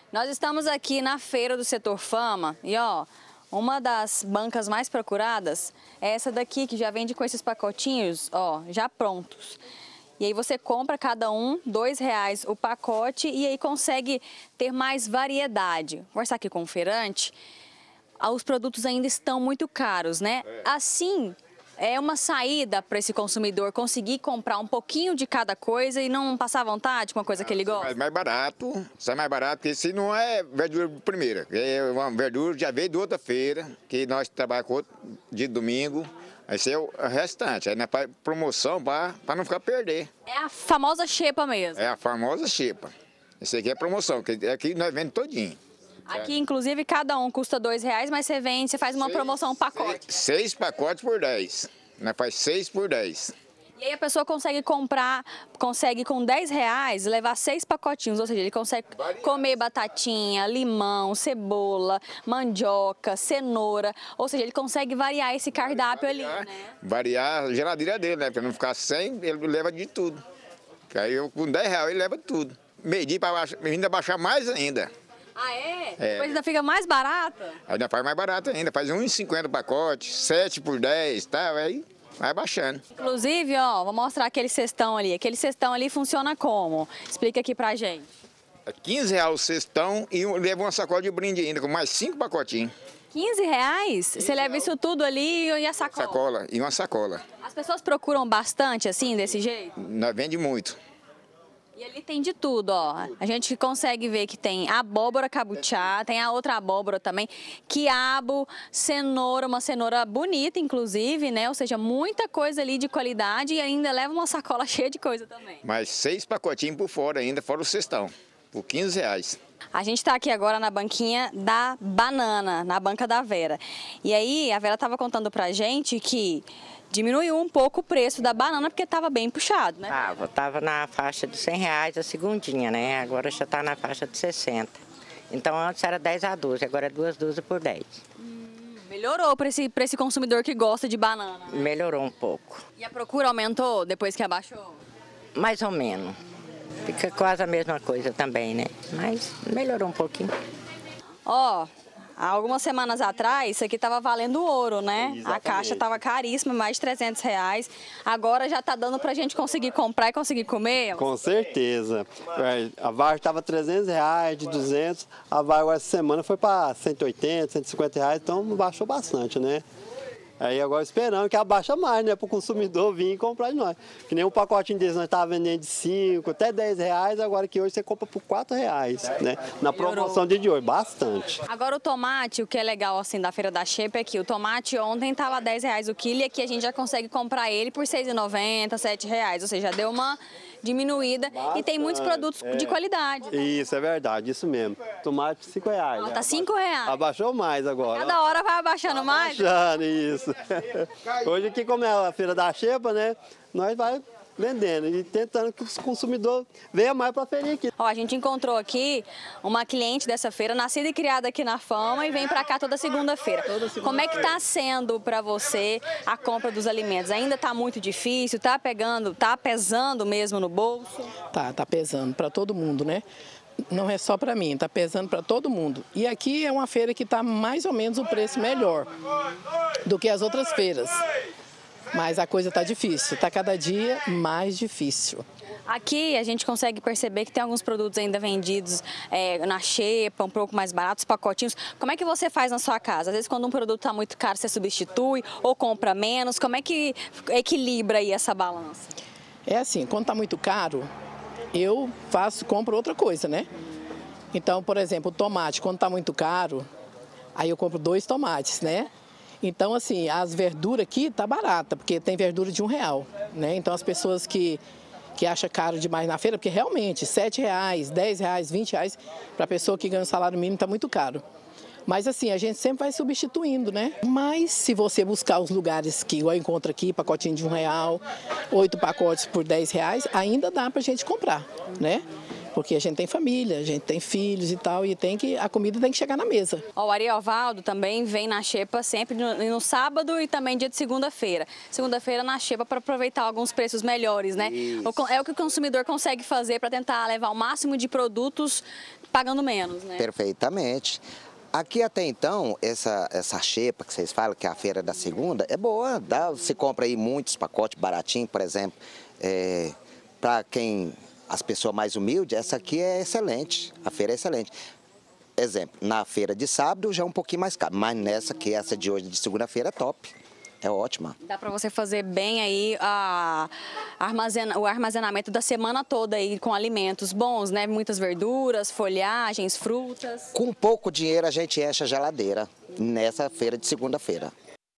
Nós estamos aqui na feira do Setor Fama e ó, uma das bancas mais procuradas é essa daqui que já vende com esses pacotinhos, ó, já prontos. E aí você compra cada um R$2 o pacote e aí consegue ter mais variedade. Vou conversar aqui com o feirante, os produtos ainda estão muito caros, né? Assim, é uma saída para esse consumidor conseguir comprar um pouquinho de cada coisa e não passar vontade com a coisa que ele gosta? Mais barato, sai mais barato, porque se não é verdura de primeira, é uma verdura já veio de outra feira, que nós trabalhamos com outro dia de domingo, esse é o restante, aí nós faz promoção para não ficar perder. É a famosa xepa mesmo? É a famosa xepa, esse aqui é promoção, que aqui nós vendemos todinho. Aqui, inclusive, cada um custa R$2, mas você faz uma promoção, um pacote. 6 pacotes por 10. Nós faz 6 por 10. E aí a pessoa consegue comprar, consegue com R$10 levar 6 pacotinhos, ou seja, ele consegue comer batatinha, limão, cebola, mandioca, cenoura, ou seja, ele consegue variar esse cardápio ali, né? Variar a geladeira dele, né? Para não ficar sem, ele leva de tudo. Aí eu, com R$10 ele leva tudo. Medir para ainda baixar mais ainda. Ah, é? Depois ainda fica mais barata? Ainda faz mais barato ainda, faz 1,50 pacote, 7 por 10, tá? Aí vai baixando. Inclusive, ó, vou mostrar aquele cestão ali. Aquele cestão ali funciona como? Explica aqui pra gente. É R$15 o cestão e leva uma sacola de brinde ainda, com mais 5 pacotinhos. R$15? Você leva isso tudo ali e a sacola? Sacola e uma sacola. As pessoas procuram bastante assim, desse jeito? Nós vende muito. E ali tem de tudo, ó. A gente consegue ver que tem abóbora cabuchá, tem a outra abóbora também, quiabo, cenoura, uma cenoura bonita, inclusive, né? Ou seja, muita coisa ali de qualidade e ainda leva uma sacola cheia de coisa também. Mais 6 pacotinhos por fora ainda, fora o cestão, por R$15. A gente está aqui agora na banquinha da banana, na banca da Vera. E aí, a Vera estava contando pra gente que diminuiu um pouco o preço da banana porque estava bem puxado, né? Tava na faixa de R$100 a segundinha, né? Agora já está na faixa de 60. Então antes era 10 a 12, agora é 2 dúzias por 10. Melhorou para esse consumidor que gosta de banana, né? Melhorou um pouco. E a procura aumentou depois que abaixou? Mais ou menos. Fica quase a mesma coisa também, né? Mas melhorou um pouquinho. Ó, há algumas semanas atrás, isso aqui estava valendo ouro, né? Exatamente. A caixa estava caríssima, mais de R$300. Agora já está dando para a gente conseguir comprar e conseguir comer? Com certeza. A vara estava R$300, de 200. A vara agora essa semana foi para 180, R$150, então baixou bastante, né? Aí agora esperando que abaixa mais, né? Para o consumidor vir e comprar de nós. Que nem um pacotinho deles nós estávamos vendendo de 5 até R$10, agora que hoje você compra por R$4, né? Na promoção de hoje, bastante. Agora o tomate, o que é legal assim da Feira da Xepa é que o tomate ontem estava R$10 o quilo e aqui a gente já consegue comprar ele por R$6,90, R$7. Ou seja, deu uma diminuída e tem muitos produtos de qualidade. Isso, é verdade, isso mesmo. Tomate R$5. Ó, tá R$5. Abaixou mais agora. Cada hora vai abaixando mais? Abaixando, isso. Hoje aqui, como é a Feira da Xepa, né? Nós vai vendendo e tentando que o consumidor venha mais para a feirinha aqui. Ó, a gente encontrou aqui uma cliente dessa feira, nascida e criada aqui na Fama e vem para cá toda segunda-feira. Como é que está sendo para você a compra dos alimentos? Ainda está muito difícil? Tá pesando mesmo no bolso? Tá pesando para todo mundo, né? Não é só para mim, tá pesando para todo mundo. E aqui é uma feira que está mais ou menos o preço melhor do que as outras feiras. Mas a coisa está difícil, está cada dia mais difícil. Aqui a gente consegue perceber que tem alguns produtos ainda vendidos na xepa, um pouco mais baratos, pacotinhos. Como é que você faz na sua casa? Às vezes quando um produto está muito caro, você substitui ou compra menos. Como é que equilibra aí essa balança? É assim, quando está muito caro, eu compro outra coisa, né? Então, por exemplo, o tomate, quando está muito caro, aí eu compro 2 tomates, né? Então, assim, as verduras aqui tá barata, porque tem verdura de R$1, né? Então, as pessoas que acham caro demais na feira, porque realmente R$7, R$10, R$20, para a pessoa que ganha o salário mínimo tá muito caro. Mas assim, a gente sempre vai substituindo, né? Mas se você buscar os lugares que eu encontro aqui, pacotinho de R$1, 8 pacotes por R$10, ainda dá pra gente comprar, né? Porque a gente tem família, a gente tem filhos e tal, e a comida tem que chegar na mesa. O Ariovaldo também vem na xepa sempre no sábado e também dia de segunda-feira. Segunda-feira na xepa para aproveitar alguns preços melhores, né? É o que o consumidor consegue fazer para tentar levar o máximo de produtos pagando menos, né? Perfeitamente. Aqui até então, essa xepa que vocês falam, que é a feira da segunda, é boa. Você compra aí muitos pacotes baratinhos, por exemplo, para as pessoas mais humildes, essa aqui é excelente, a feira é excelente. Exemplo, na feira de sábado já é um pouquinho mais caro, mas nessa aqui, essa de hoje de segunda-feira é top, é ótima. Dá para você fazer bem aí o armazenamento da semana toda aí com alimentos bons, né? Muitas verduras, folhagens, frutas. Com pouco dinheiro a gente enche a geladeira nessa feira de segunda-feira.